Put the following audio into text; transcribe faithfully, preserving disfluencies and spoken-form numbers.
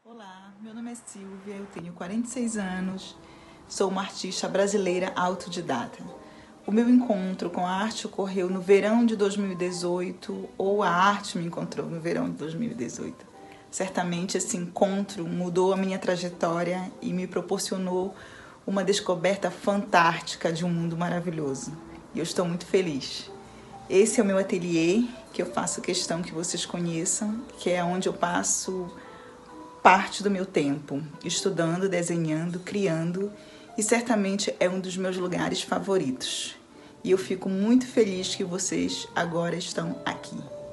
Olá, meu nome é Silvia, eu tenho quarenta e seis anos, sou uma artista brasileira autodidata. O meu encontro com a arte ocorreu no verão de dois mil e dezoito, ou a arte me encontrou no verão de dois mil e dezoito. Certamente esse encontro mudou a minha trajetória e me proporcionou uma descoberta fantástica de um mundo maravilhoso. E eu estou muito feliz. Esse é o meu ateliê, que eu faço questão que vocês conheçam, que é onde eu passo parte do meu tempo, estudando, desenhando, criando, e certamente é um dos meus lugares favoritos. E eu fico muito feliz que vocês agora estão aqui.